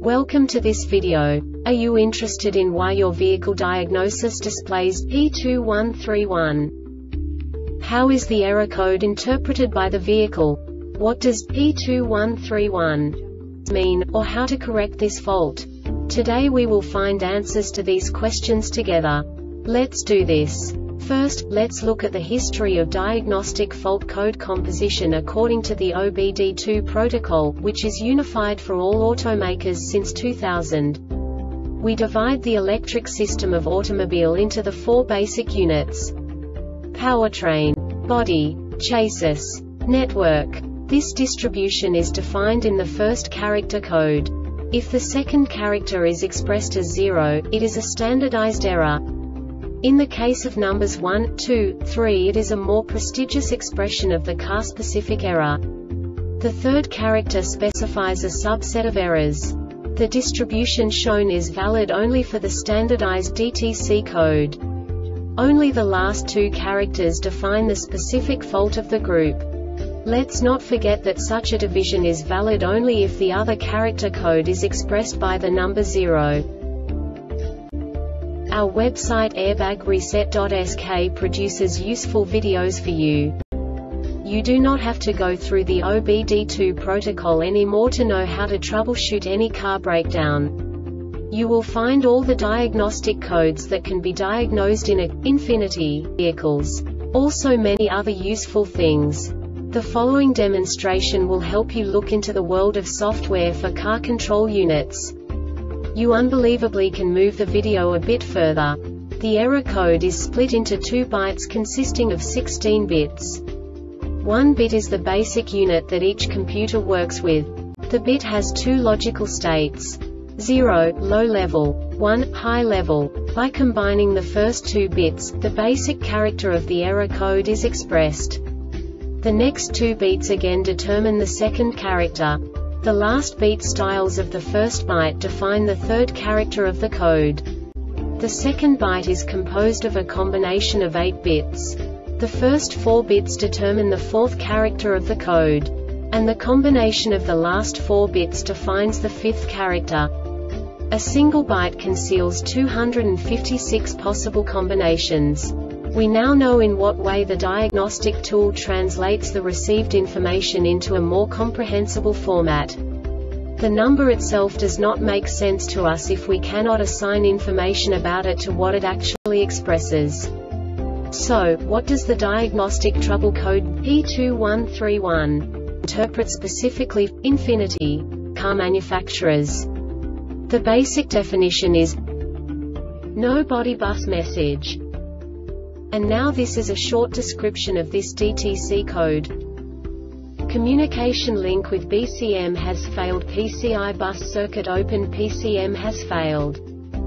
Welcome to this video. Are you interested in why your vehicle diagnosis displays P2131? How is the error code interpreted by the vehicle? What does P2131 mean, or how to correct this fault? Today we will find answers to these questions together. Let's do this. First, let's look at the history of diagnostic fault code composition according to the OBD2 protocol, which is unified for all automakers since 2000. We divide the electric system of automobile into the four basic units: powertrain, body, chassis, network. This distribution is defined in the first character code. If the second character is expressed as 0, it is a standardized error. In the case of numbers 1, 2, 3, it is a more prestigious expression of the car-specific error. The third character specifies a subset of errors. The distribution shown is valid only for the standardized DTC code. Only the last two characters define the specific fault of the group. Let's not forget that such a division is valid only if the other character code is expressed by the number 0. Our website airbagreset.sk produces useful videos for you. You do not have to go through the OBD2 protocol anymore to know how to troubleshoot any car breakdown. You will find all the diagnostic codes that can be diagnosed in Infiniti vehicles. Also many other useful things. The following demonstration will help you look into the world of software for car control units. You unbelievably can move the video a bit further. The error code is split into 2 bytes consisting of 16 bits. 1 bit is the basic unit that each computer works with. The bit has 2 logical states: 0, low level, 1, high level. By combining the first 2 bits, the basic character of the error code is expressed. The next 2 beats again determine the second character. The last beat styles of the first byte define the third character of the code. The second byte is composed of a combination of 8 bits. The first 4 bits determine the fourth character of the code. And the combination of the last 4 bits defines the fifth character. A single byte conceals 256 possible combinations. We now know in what way the diagnostic tool translates the received information into a more comprehensible format. The number itself does not make sense to us if we cannot assign information about it to what it actually expresses. So, what does the diagnostic trouble code P2131 interpret specifically for Infiniti car manufacturers? The basic definition is no body bus message. And now this is a short description of this DTC code. Communication link with BCM has failed. PCI bus circuit open. PCM has failed.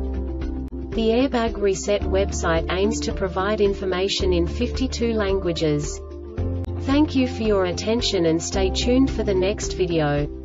The Airbag Reset website aims to provide information in 52 languages. Thank you for your attention and stay tuned for the next video.